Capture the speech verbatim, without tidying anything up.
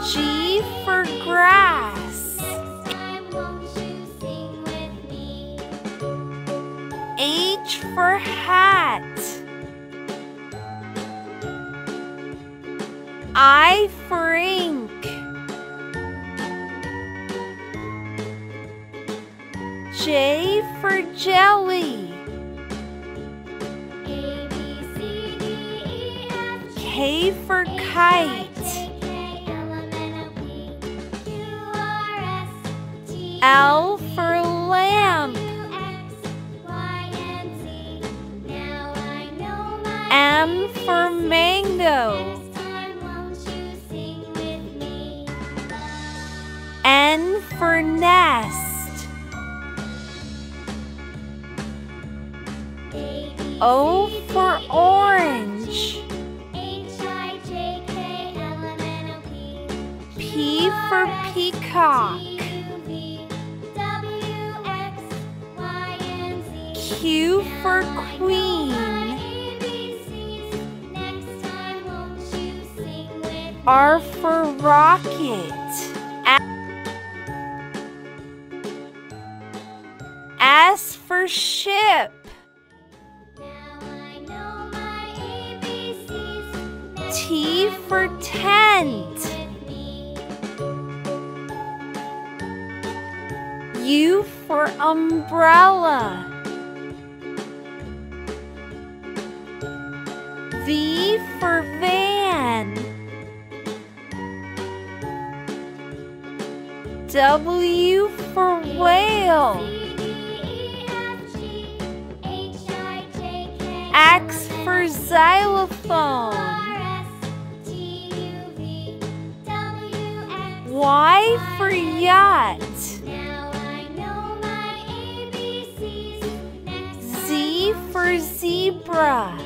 G for grass. H for hat. I for ink. J for jelly. A, B, C, D, E, F, G, K for kite. L for lamp. M for mango. N for nest. O for orange. P for peacock. Q for queen. R for rocket. S for ship. T for tent. U for umbrella. V for van. W for whale. X for xylophone. Y for yacht. Z for zebra.